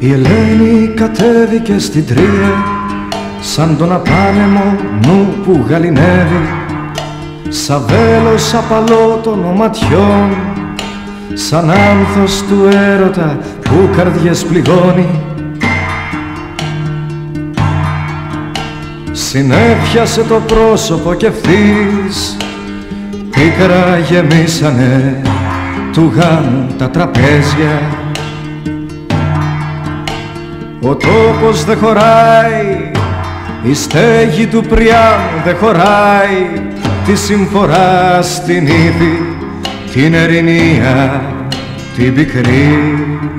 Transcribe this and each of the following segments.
Η Ελένη κατέβηκε στην Τρία σαν τον απάνεμο νου που γαληνεύει, σαν βέλος απαλό των ματιών, σαν άνθος του έρωτα που καρδιές πληγώνει. Συνέφιασε το πρόσωπο κι ευθύς πίκρα γεμίσανε του γάμου τα τραπέζια. Ο τόπος δε χωράει, η στέγη του Πριάμου δε χωράει τη συμφορά στην Ύφη, την Ερηνία, την πικρή.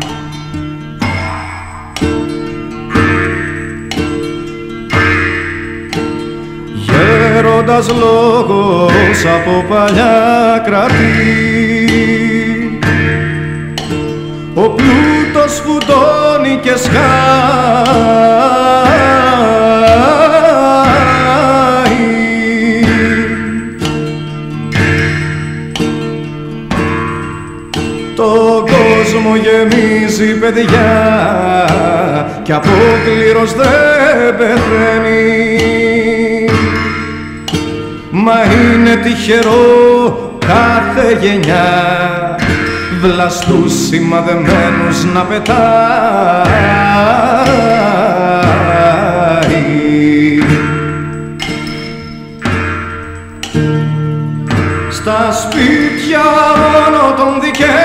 Γέροντας λόγος από παλιά κρατή, ο πλούτος φουντώνει και σκάει. Το κόσμο γεμίζει παιδιά κι απόκληρος δεν πεθαίνει. Μα είναι τυχερό κάθε γενιά βλαστούς σημαδεμένους να πετάει. Στα σπίτια μόνο των δικαίων